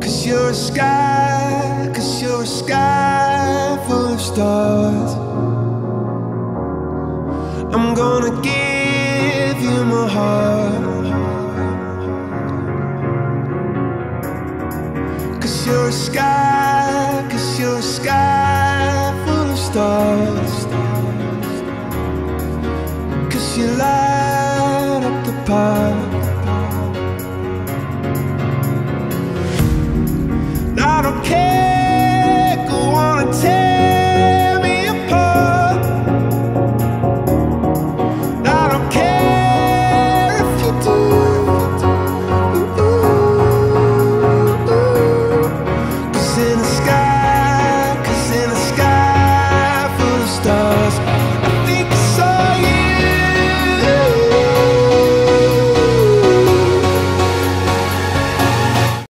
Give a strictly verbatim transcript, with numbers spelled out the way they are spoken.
Cause you're a sky, cause you're a sky full of stars. I'm gonna give you my heart. Cause you're a sky, cause you're a sky full of stars. Cause you light up the park. I don't care